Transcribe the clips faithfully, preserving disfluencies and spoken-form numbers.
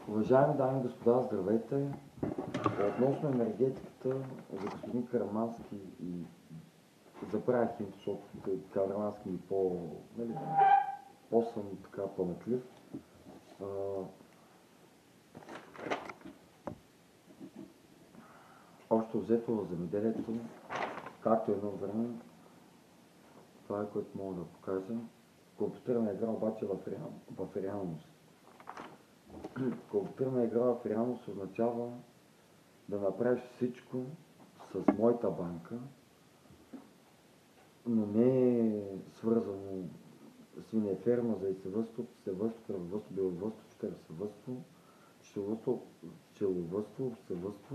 Уважаеми дами и господа, здравейте! Относно енергетиката за господин Карамански и забравих им, защото Карамански ми по, нали, по-съм така паметлив. А, общо взето в земеделието, както едно време, това е което мога да покажа. Компютърна игра обаче в, реал, в реалност. Компютърна игра в реалност означава да направиш всичко с моята банка, но не е свързано свинеферма за яйцевъдство, пчеловъдство, кръвовъдство, беловъдство, щерсовъдство, пчеловъдство, пчеловъдство, овцевъдство,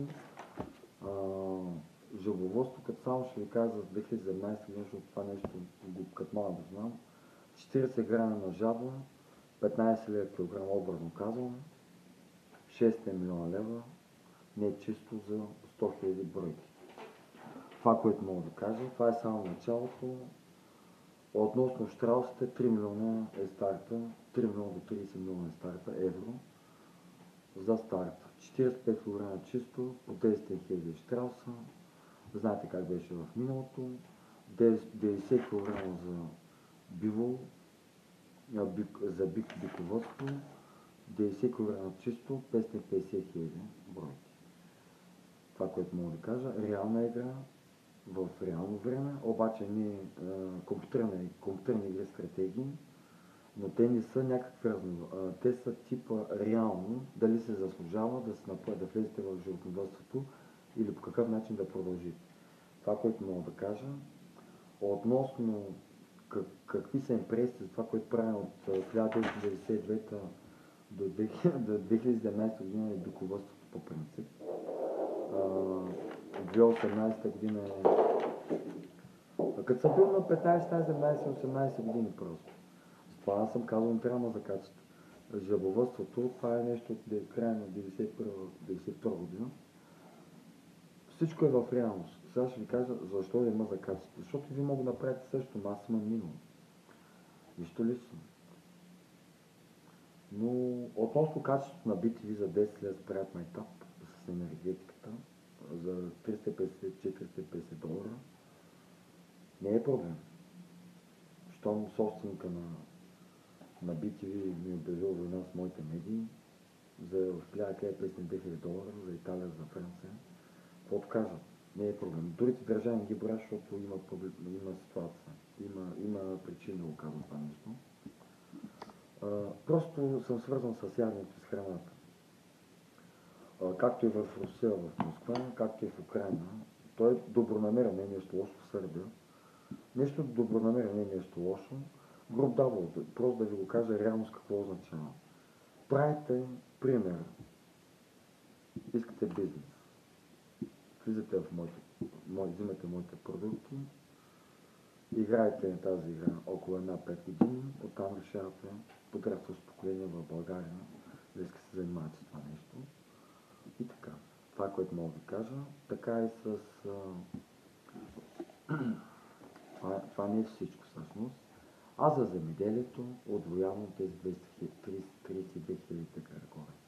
жабовъдство, като само ще ви кажа за две хиляди и седемнадесета година, защото това нещо като мога да знам. четиридесет грама на жаба, петнадесет лева килограм, образно казвам, шест милиона лева, не е чисто за сто хиляди бройки. Това, което мога да кажа, това е само началото. Относно щраусите, три милиона е старта, три милиона до тридесет милиона е старта евро за старта. четиридесет и пет килограма чисто, по десет хиляди штрауса. Знаете как беше в миналото. деветдесет килограма за биво, за бик биковъдство, деветдесет килограма чисто, петстотин и петдесет хиляди бройки. Това, което мога да кажа, реална игра в реално време, обаче не компютърни, компютърни игри стратегии, но те не са някакви разново. Те са типа реално, дали се заслужава да, се напър, да влезете в животновъдството или по какъв начин да продължите. Това, което мога да кажа, относно как, какви са импресите за това, което правим от хиляда деветстотин деветдесет и девета до две хиляди и седемнадесета година е биковъдството по принцип. две хиляди и осемнадесета година е... Като съм бил на петнадесет, седемнадесет, осемнадесет години просто. С това съм казал, не трябва да закачате. Жабовъдството, това е нещо от края на деветдесет и първа деветдесет и втора година. Всичко е в реалност. Сега ще ви кажа защо да има закачате. Защото ви мога да направите също, но аз имам минало. Нищо лично. Но относно качеството на би ти ви за десет лева спрят майтап с енергетиката, за триста и петдесет до четириста и петдесет долара, не е проблем. Щом собственика на, на би ти ви ми е обявил война с моите медии за хиляда и петстотин до две хиляди долара за Италия, за Франция, каквото кажат, не е проблем. Другите държави не ги броя, защото има, има ситуация, има, има причина да го казвам това нещо. А, просто съм свързан с яденето с храната. Както и в Русия, в Москва, както и в Украина. Той е добронамерен, не е нещо лошо в Сърбия. Нещо добронамерен, не е нещо лошо. Груб дабл, просто да ви го кажа реално с какво означава. Правите пример. Искате бизнес. Влизате в моите, мой, взимате моите продукти, играете на тази игра около една-пет години, оттам решавате подрастващо поколение в България да иска се занимавате с това нещо. И така. Това, което мога да кажа, така и с... А... това, това не е всичко всъщност. А за земеделието отвоявам тези двеста тридесет и две хиляди декара горе.